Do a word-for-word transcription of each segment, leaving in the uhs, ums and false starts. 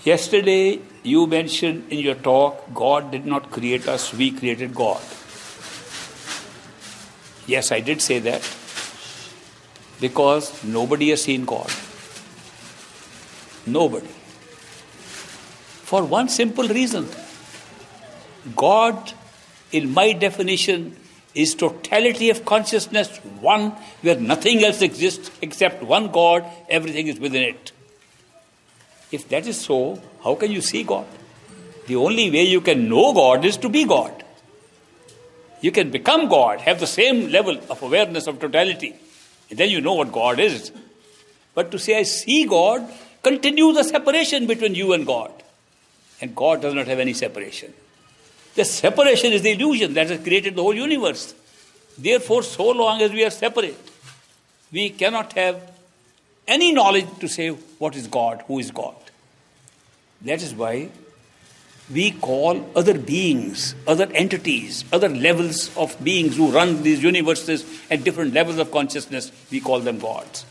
Yesterday, you mentioned in your talk, God did not create us, we created God. Yes, I did say that, because nobody has seen God. Nobody. For one simple reason. God, in my definition, is totality of consciousness, one where nothing else exists except one God, everything is within it. If that is so, how can you see God? The only way you can know God is to be God. You can become God, have the same level of awareness of totality, and then you know what God is. But to say I see God continues the separation between you and God. And God does not have any separation. The separation is the illusion that has created the whole universe. Therefore, so long as we are separate, we cannot have any knowledge to say what is God, who is God. That is why we call other beings, other entities, other levels of beings who run these universes at different levels of consciousness, we call them gods.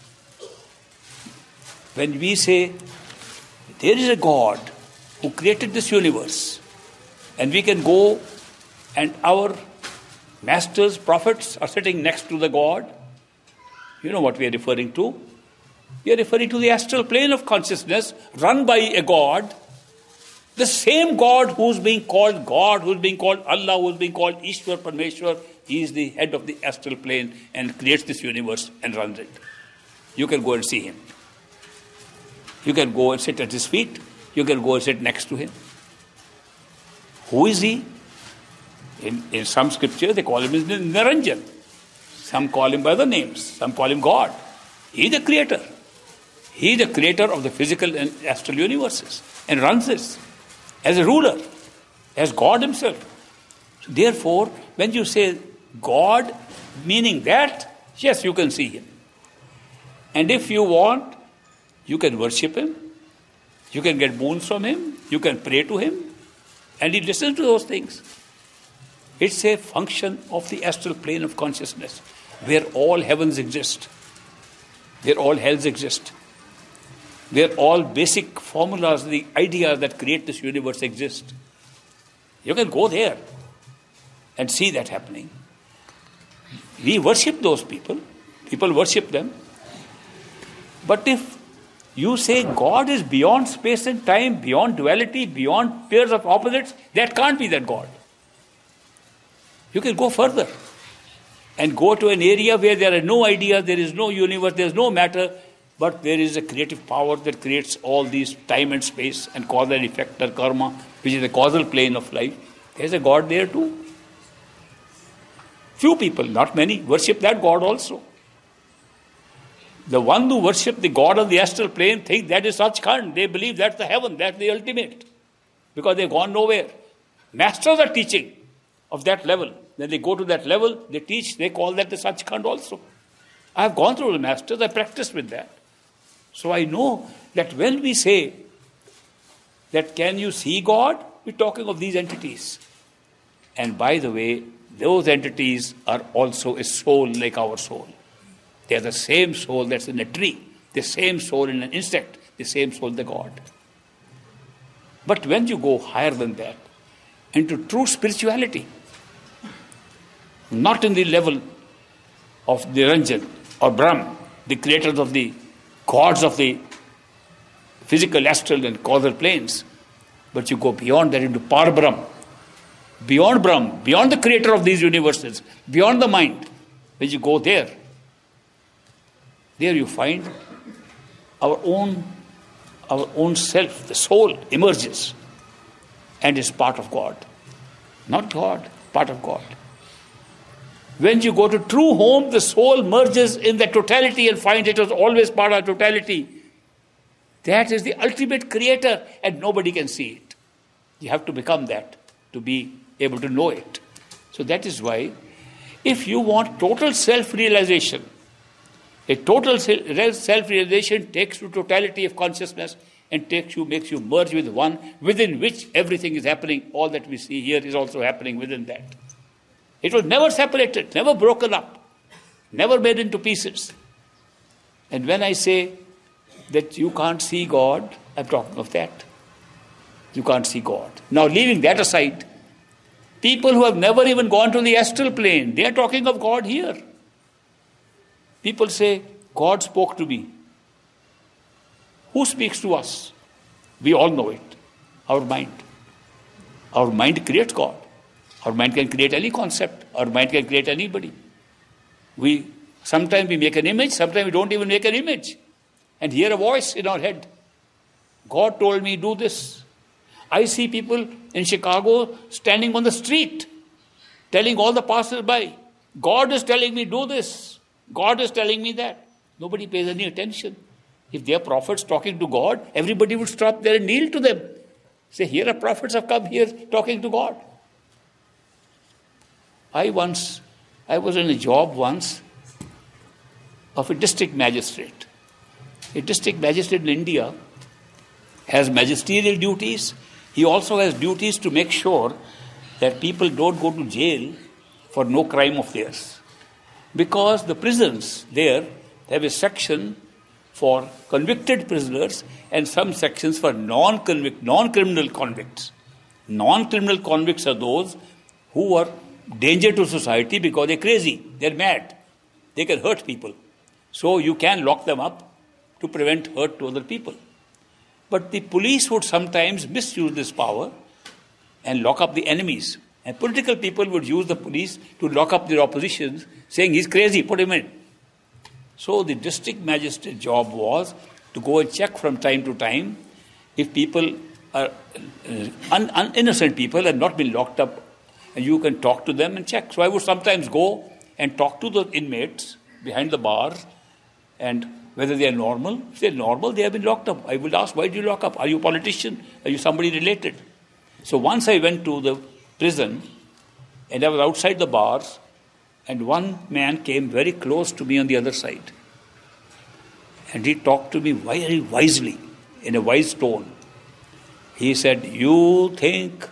When we say there is a God who created this universe, and we can go and our masters, prophets are sitting next to the God, you know what we are referring to? We are referring to the astral plane of consciousness run by a God, the same God who's being called God, who's being called Allah, who's being called Ishwar Parmeshwar. He is the head of the astral plane and creates this universe and runs it. You can go and see him. You can go and sit at his feet. You can go and sit next to him. Who is he? In, in some scriptures, they call him Niranjan. Some call him by other names. Some call him God. He is the creator. He is the creator of the physical and astral universes and runs this as a ruler, as God himself. So therefore, when you say God, meaning that, yes, you can see him. And if you want, you can worship him. You can get boons from him. You can pray to him. And he listens to those things. It's a function of the astral plane of consciousness, where all heavens exist, where all hells exist, where all basic formulas, the ideas that create this universe exist. You can go there and see that happening. We worship those people. People worship them. But if you say God is beyond space and time, beyond duality, beyond pairs of opposites, that can't be that God. You can go further and go to an area where there are no ideas, there is no universe, there is no matter, but there is a creative power that creates all these time and space and cause and effect or karma, which is the causal plane of life. There is a God there too. Few people, not many, worship that God also. The one who worship the God of the astral plane think that is Sachkhand. They believe that's the heaven, that's the ultimate. Because they've gone nowhere. Masters are teaching of that level. When they go to that level, they teach, they call that the Sachkhand also. I have gone through the masters, I practiced with that. So I know that when we say that can you see God, we're talking of these entities. And by the way, those entities are also a soul like our soul. They are the same soul that's in a tree, the same soul in an insect, the same soul in the God. But when you go higher than that, into true spirituality, not in the level of Niranjan or Brahm, the creators of the gods of the physical, astral and causal planes, but you go beyond that into Parbrahm, beyond Brahm, beyond the creator of these universes, beyond the mind. When you go there, there you find our own, our own self, the soul emerges and is part of God. Not God, part of God. When you go to true home, the soul merges in the totality and finds it was always part of totality. That is the ultimate creator and nobody can see it. You have to become that to be able to know it. So that is why if you want total self-realization, a total self-realization takes you to totality of consciousness and takes you, makes you merge with one within which everything is happening. All that we see here is also happening within that. It was never separated, never broken up, never made into pieces. And when I say that you can't see God, I'm talking of that. You can't see God. Now, leaving that aside, people who have never even gone to the astral plane, they are talking of God here. People say, God spoke to me. Who speaks to us? We all know it. Our mind. Our mind creates God. Our mind can create any concept. Our mind can create anybody. We sometimes we make an image, sometimes we don't even make an image. And hear a voice in our head. God told me, do this. I see people in Chicago standing on the street, telling all the passers-by, God is telling me, do this. God is telling me that. Nobody pays any attention. If they are prophets talking to God, everybody would stop there and kneel to them. Say, here are prophets have come here talking to God. I once, I was in a job once of a district magistrate. A district magistrate in India has magisterial duties. He also has duties to make sure that people don't go to jail for no crime of theirs. Because the prisons there have a section for convicted prisoners and some sections for non-convict, non-criminal convicts. Non-criminal convicts are those who are danger to society because they're crazy, they're mad, they can hurt people. So you can lock them up to prevent hurt to other people. But the police would sometimes misuse this power and lock up the enemies. And political people would use the police to lock up their oppositions, saying, he's crazy, put him in. So the district magistrate job was to go and check from time to time if people are un- un- innocent people and not been locked up, and you can talk to them and check. So I would sometimes go and talk to the inmates behind the bars, and whether they are normal. If they are normal, they have been locked up. I would ask, why do you lock up? Are you a politician? Are you somebody related? So once I went to the prison, and I was outside the bars, and one man came very close to me on the other side. And he talked to me very wisely, in a wise tone. He said, you think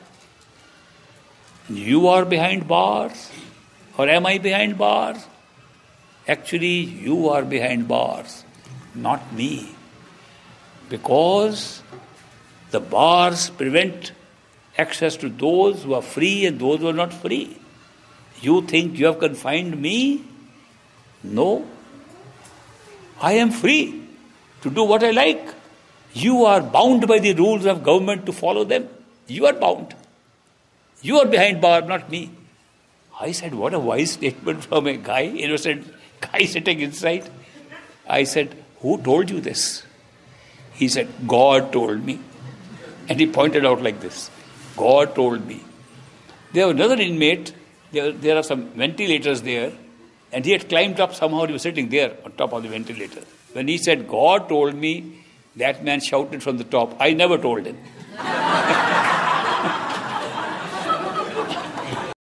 you are behind bars? Or am I behind bars? Actually, you are behind bars, not me. Because the bars prevent access to those who are free and those who are not free. You think you have confined me? No. I am free to do what I like. You are bound by the rules of government to follow them. You are bound. You are behind bar, not me. I said, what a wise statement from a guy, innocent guy sitting inside. I said, who told you this? He said, God told me. And he pointed out like this. God told me. There was another inmate. There, there are some ventilators there. And he had climbed up somehow. He was sitting there on top of the ventilator. When he said, God told me, that man shouted from the top, I never told him.